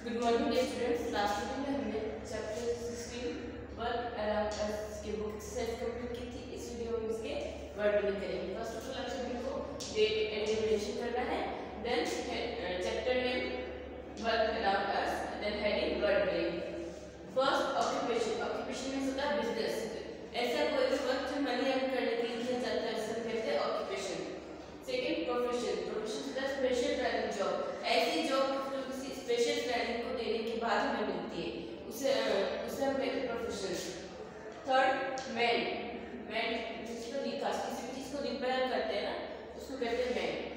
Good morning dear students. Last video में हमने chapter 16 work around अस की बुक एक्सरसाइज कंप्लीट की थी। इस वीडियो में इसके वर्ड मीनिंग करेंगे। फर्स्ट ऑफ ऑल आप सभी को डेट एंड ड्यूरेशन करना है, then chapter name work around us, then heading word meaning. First occupation, occupation means होता है बिजनेस। ऐसा कोई भी वर्क जो मनी अर्न करने के लिए किया जाता है उसे कहते हैं ऑक्यूपेशन। सेकंड प्रोफेशन, प्रोफेशन होता है स्पेशल ट्रेनिंग जॉब। ऐसी जॉब स्पेशल ट्रेनिंग को देने के बाद हमें मिलती है, उसे हम कहते हैं प्रोफेशन। थर्ड मेंट, मेंट जिसको किसी भी चीज को रिपेयर करते हैं ना उसको कहते हैं मेंट।